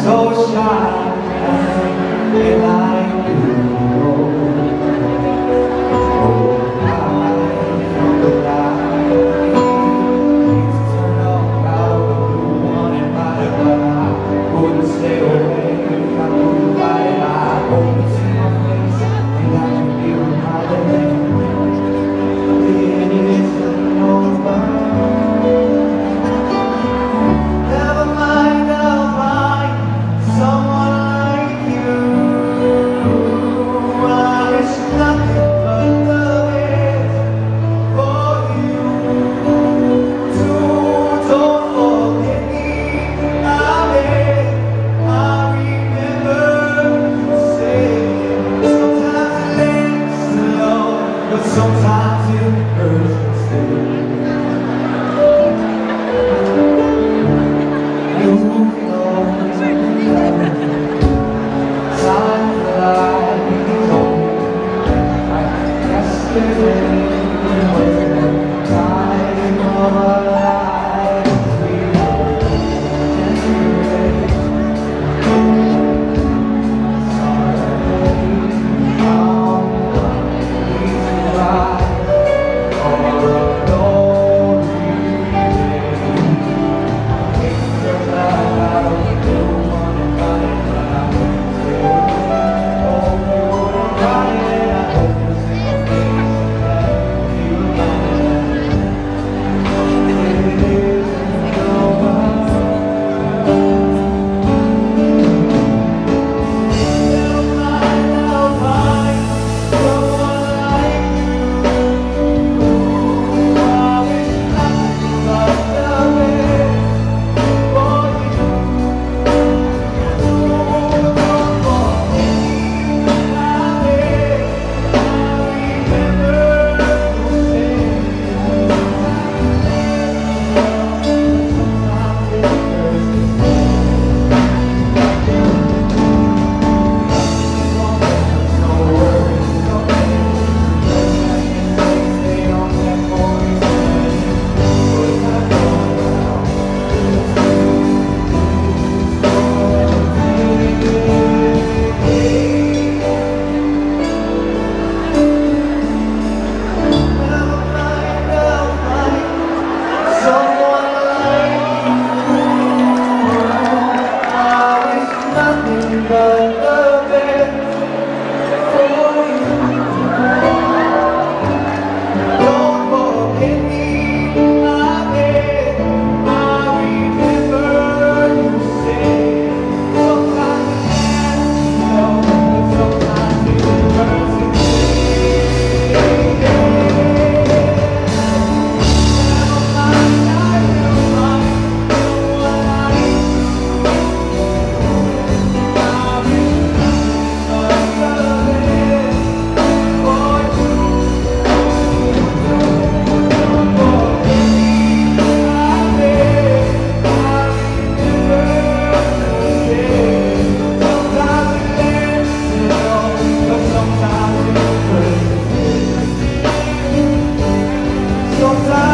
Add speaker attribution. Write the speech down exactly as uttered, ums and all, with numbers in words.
Speaker 1: so shy and like you. Oh, I from the light used to turn off out the one and fight, but I couldn't stay away. I couldn't fight it. I hope it's in my face and I can be reminded. Sometimes it hurts still. You know time flies on like yesterday was the time of our lives. We were anyway. Sorry, I'm not easy ride. Sometimes